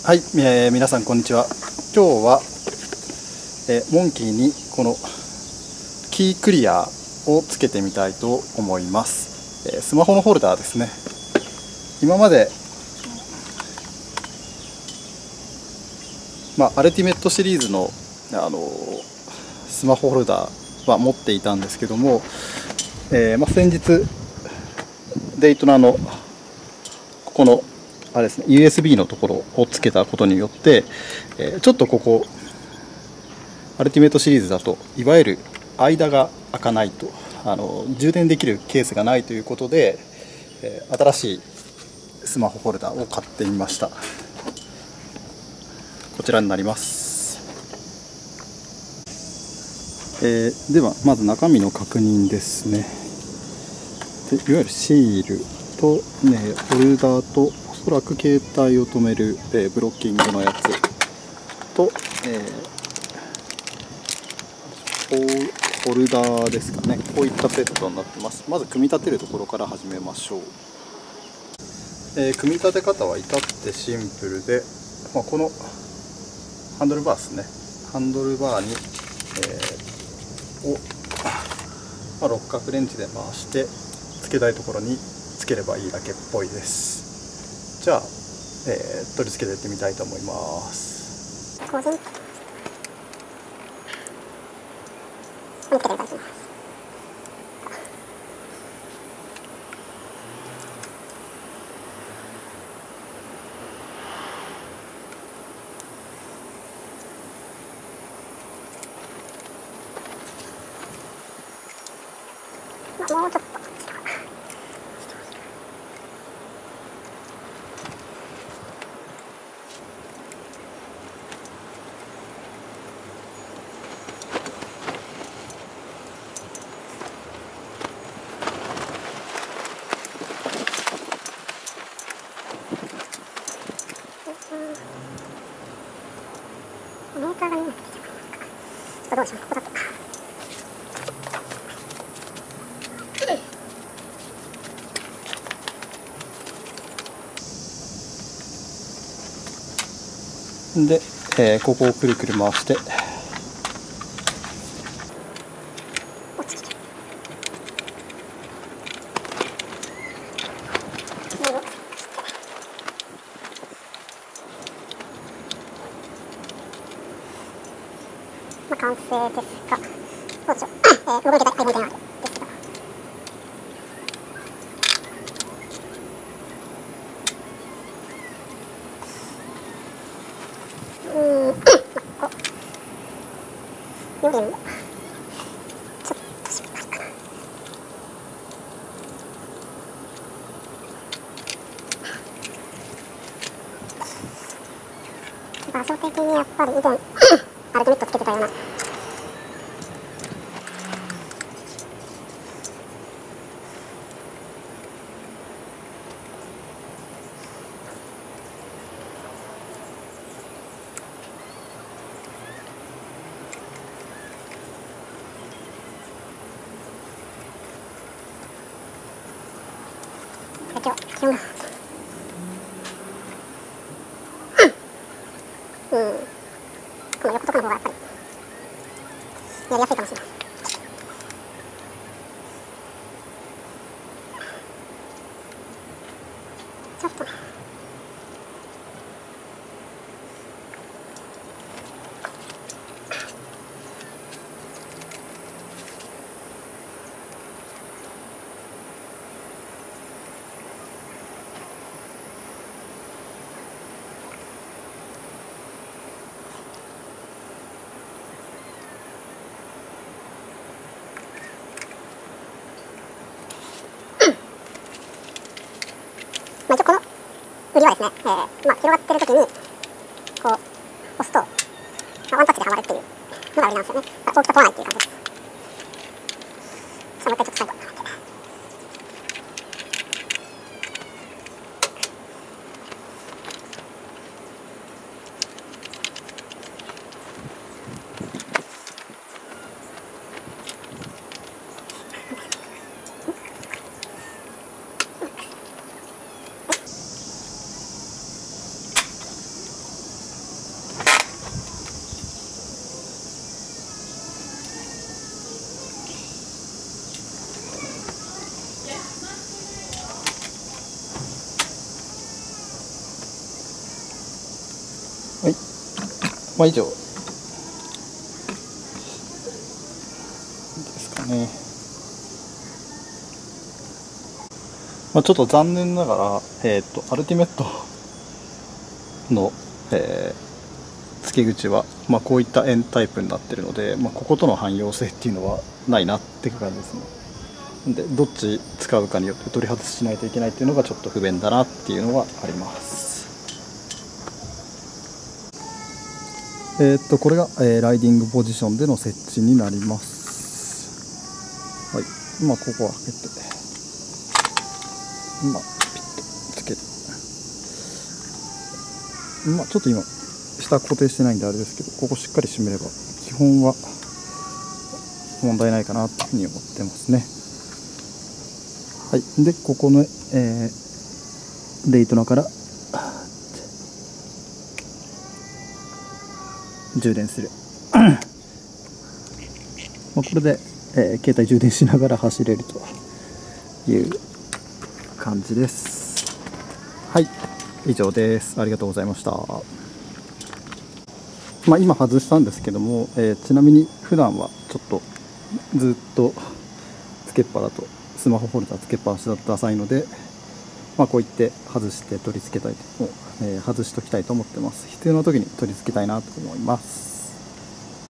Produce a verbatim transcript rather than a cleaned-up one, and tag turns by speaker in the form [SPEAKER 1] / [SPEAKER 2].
[SPEAKER 1] はい、えー、皆さんこんにちは。今日は、えー、モンキーにこのキークリアをつけてみたいと思います。えー、スマホのホルダーですね。今まで、まあ、アルティメットシリーズの、あのー、スマホホルダーは持っていたんですけども、えーまあ、先日デイトナのここのあれですね、ユーエスビー のところをつけたことによって、えー、ちょっとここアルティメットシリーズだといわゆる間が開かないと、あの充電できるケースがないということで、えー、新しいスマホホルダーを買ってみました。こちらになります。えー、ではまず中身の確認ですね。でいわゆるシールと、ね、ホルダーとおそらく携帯を止める、えー、ブロッキングのやつと、えー、ホルダーですかね。こういったセットになってます。まず組み立てるところから始めましょう。えー、組み立て方は至ってシンプルで、まあ、このハンドルバーですね。ハンドルバーに、えー、を、まあ、六角レンチで回してつけたいところにつければいいだけっぽいです。じゃあ、えー、取り付けていってみたいと思います。個人もうちょっとメーターが見えなくてちょっとどうしよう。ここだけで、えー、ここをくるくる回してまあ、完成ですが、どうでしょう。えー、動いてたい、動いてないですが。うーん、まあ、こうよりもちょっとしっかりかな。場所的にやっぱり以前アルティメットつけてたような今日気温がうん、この横とかの方がやっぱりやりやすいかもしれない。ちょっとねまあ、一応この売りはですね、えーまあ、広がってる時にこう押すと、まあ、ワンタッチではまるっていうのが売りなんですよね。まあ、大きさ問わないっていう感じです。さあもう一回ちょっと最後はい、まあ以上ですかね。まあ、ちょっと残念ながら、えっとアルティメットの、えー、付け口は、まあ、こういった円タイプになってるので、まあ、こことの汎用性っていうのはないなっていう感じですね。でどっち使うかによって取り外ししないといけないっていうのがちょっと不便だなっていうのはあります。えー、っとこれが、えー、ライディングポジションでの設置になります。はい、まあここは開けて、まあピッとつけて、まあちょっと今下固定してないんであれですけど、ここしっかり締めれば基本は問題ないかなというふうに思ってますね。はい、でここの、えー、レイトナから充電するまあこれで、えー、携帯充電しながら走れるという感じです。はい、以上です。ありがとうございました。まあ、今外したんですけども、えー、ちなみに普段はちょっとずっとつけっぱだとスマホホルダーつけっぱなしだとダサいので、まあ、こういって外して取り付けたいと、えー、外しときたいと思ってます。必要な時に取り付けたいなと思います。